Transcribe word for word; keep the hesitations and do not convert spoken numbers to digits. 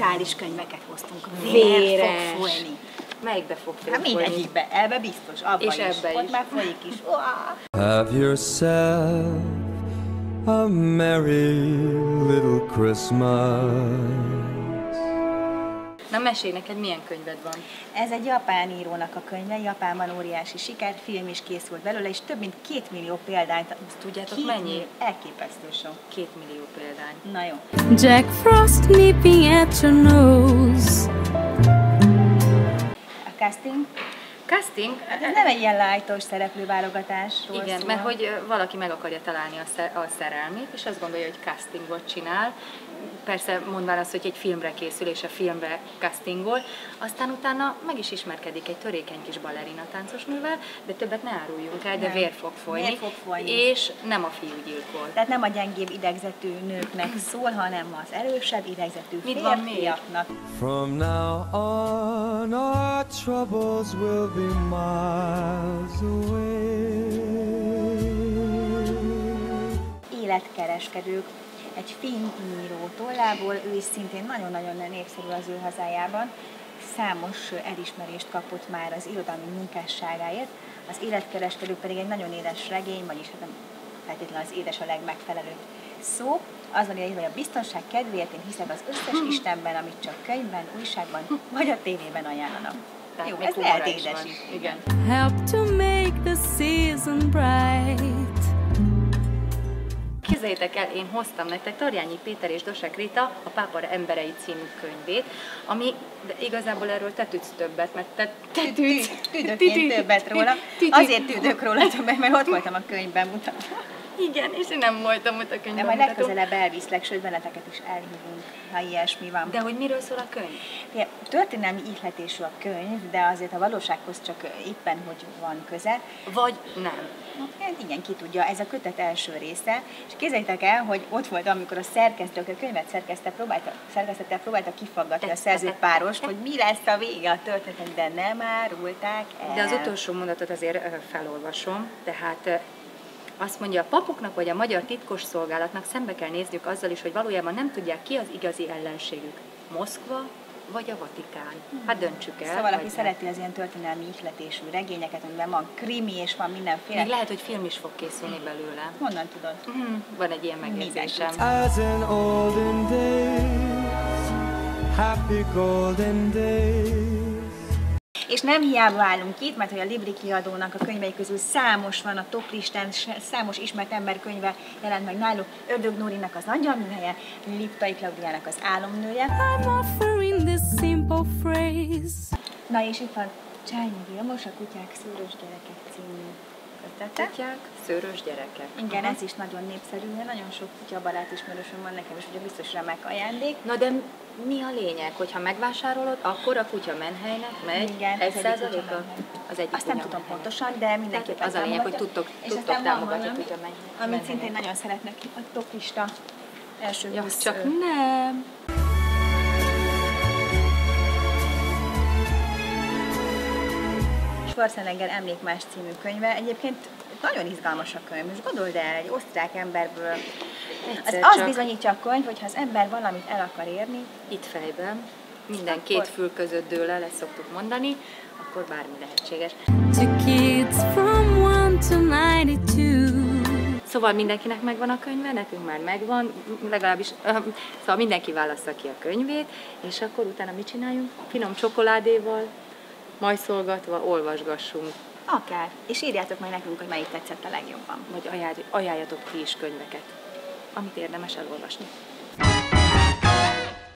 brutális könyveket hoztunk. Vér fog folyni. Melyikbe fog hát folyni? Mindegyikbe, ebbe biztos, abba és is. Ebbe Ott is. már folyik is. Have yourself a merry little Christmas. Na mesélj neked, milyen könyved van? Ez egy japán írónak a könyve, Japánban óriási siker, film is készült belőle, és több mint két millió példányt. Azt tudjátok két mennyi? Elképesztő sok. Két millió példány. Na jó. Jack Frost nipping at your nose. A casting? Casting? Hát ez nem egy ilyen lájtos szereplőválogatásról Igen, szól. mert hogy valaki meg akarja találni a, szer a szerelmét, és azt gondolja, hogy castingot csinál. Persze mondván azt, hogy egy filmre készül, és a filmre castingol, aztán utána meg is ismerkedik egy törékeny kis ballerina táncosnővel, de többet ne áruljunk el, de vér fog folyni, Vér fog folyni. És nem a fiú gyilkol. Tehát nem a gyengébb idegzetű nőknek szól, hanem az erősebb idegzetű Mit van még? férfiaknak. From now on our troubles will be miles away. Életkereskedők. Egy finn író tollából, ő is szintén nagyon-nagyon népszerű az ő hazájában. Számos elismerést kapott már az irodalmi munkásságáért. Az életkereskedők pedig egy nagyon édes regény, vagyis hát nem feltétlenül az édes a legmegfelelőbb szó. Az van írva, hogy a biztonság kedvéért én hiszek az összes Istenben, amit csak könyvben, újságban vagy a tévében ajánlanak. Tehát jó, még ez humor lehet is édes van. is. Igen. Help to make the season bright. Képzeljétek el, én hoztam nektek Tarjányi Péter és Dosek Rita a Pápa emberei című könyvét, ami de igazából erről te tudsz többet, mert te, te tudsz. Tüdök én többet róla. Azért tüdök róla többet, mert ott voltam a könyvben mutatva. Igen, és én nem voltam ott a De könyvben. majd mutatom. legközelebb elviszlek, sőt benneteket is elhívunk, ha ilyesmi van. De hogy miről szól a könyv? Ja, történelmi ihletésű a könyv, de azért a valósághoz csak éppen, hogy van köze. Vagy nem. Hát igen, ki tudja, ez a kötet első része, és képzeljétek el, hogy ott volt, amikor a szerkesztő, aki a könyvet szerkesztette, próbálta, szerkesztette, próbálta kifaggatni a szerzőpárost, hogy mi lesz a vége a történetnek, de nem árulták el. De az utolsó mondatot azért ö, felolvasom, tehát ö, azt mondja, a papoknak vagy a magyar titkosszolgálatnak szembe kell nézniük azzal is, hogy valójában nem tudják, ki az igazi ellenségük. Moszkva vagy a Vatikán. Hát döntsük el. Szóval, aki vagy szereti az ilyen történelmi ihletésű regényeket, amiben van krimi és van mindenféle. még lehet, hogy film is fog készülni belőle. Honnan tudod? Mm, van egy ilyen megjegyzésem. As in olden days, happy golden days. És nem hiába állunk itt, mert hogy a Libri kiadónak a könyvei közül számos van a top listán, számos ismert ember könyve jelent meg náluk. Ördög Nórinak az Angyalműhelye, Liptai Klaudiának az Álomnője. I'm offering this simple phrase. Na és itt van Csányi Vilmos, a Kutyák szőrös gyerekek című kötete. Kutyák, szőrös gyerekek. Igen, Aha. ez is nagyon népszerű, nagyon sok kutyabarát ismerősöm van nekem, és ugye biztos remek ajándék. Na de mi a lényeg, hogyha megvásárolod, akkor a kutya menhelynek megy Igen, egy az egyik százaléka? kutya menhely. Az egyik Azt nem kutya tudom menhelynek. pontosan, de mindenképpen Az a lényeg, hogy támogatja. tudtok, És tudtok aztán van támogatni a valami, kutya menhelynek. amit szintén nagyon szeretnek, a toplista első Ja, húsz, csak ö, nem. Schwarzenegger Emlékmás című könyve. Egyébként nagyon izgalmas a könyv. Most gondold el, egy osztrák emberből. Az, Egyszer az csak bizonyítja a könyv, hogy ha az ember valamit el akar érni, itt fejben, minden Akkor- két fül között dől el, ezt szoktuk mondani, akkor bármi lehetséges. To kids from one to ninety-two. Szóval mindenkinek megvan a könyve, nekünk már megvan, legalábbis, szóval mindenki válassza ki a könyvét, és akkor utána mit csináljunk? Finom csokoládéval, majszolgatva olvasgassunk, akár. És írjátok meg nekünk, hogy melyik tetszett a legjobban. vagy ajánl- ajánljatok ti is könyveket, amit érdemes elolvasni.